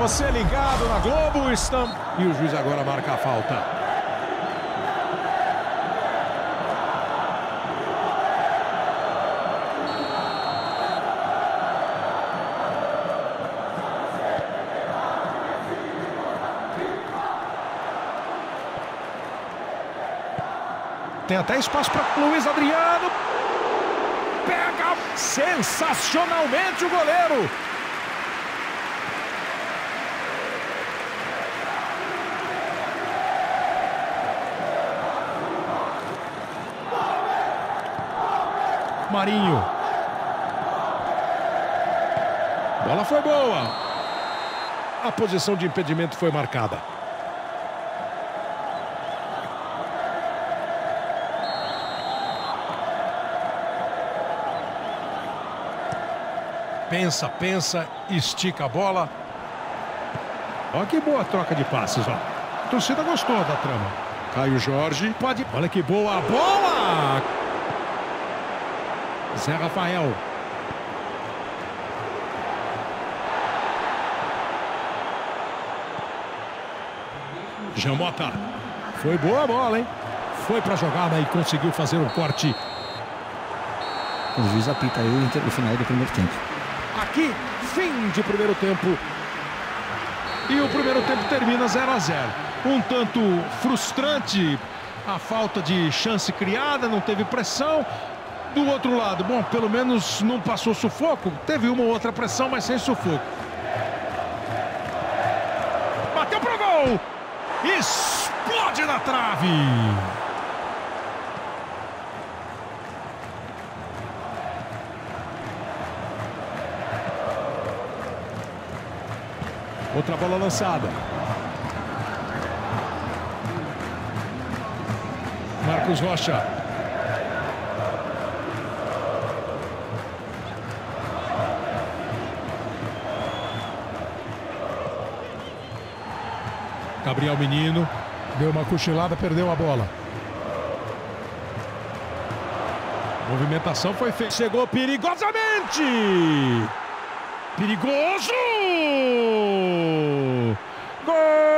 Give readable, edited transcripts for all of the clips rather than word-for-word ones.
você ligado na Globo, estamos... E o juiz agora marca a falta. Tem até espaço para Luiz Adriano. Pega sensacionalmente o goleiro. Marinho. Bola foi boa. A posição de impedimento foi marcada. Pensa, estica a bola. Olha que boa troca de passes, ó. A torcida gostou da trama. Caio Jorge, pode... Olha que boa bola! Zé Rafael. Jamota. Foi boa a bola, hein? Foi pra jogada e conseguiu fazer o corte. O juiz apita aí o final do primeiro tempo. Aqui, fim de primeiro tempo. E o primeiro tempo termina 0 a 0. Um tanto frustrante a falta de chance criada, não teve pressão. Do outro lado, bom, pelo menos não passou sufoco. Teve uma ou outra pressão, mas sem sufoco. Bateu pro gol! Explode na trave! Outra bola lançada. Marcos Rocha. Gabriel Menino. Deu uma cochilada, perdeu a bola. Movimentação foi feita. Chegou perigosamente. Perigoso! Gol!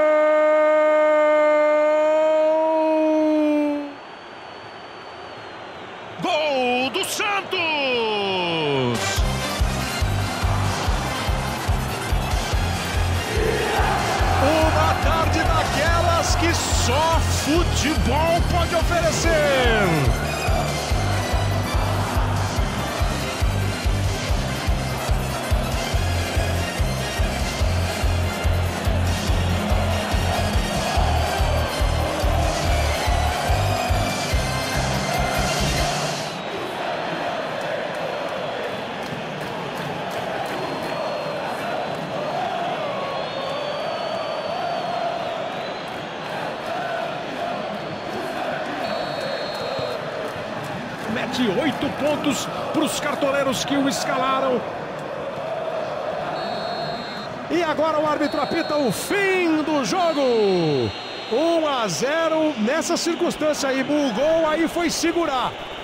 Gol do Santos! Uma tarde daquelas que só futebol pode oferecer. Mete 8 pontos para os cartoleiros que o escalaram. E agora o árbitro apita o fim do jogo. 1 a 0 nessa circunstância aí. O gol aí foi segurar.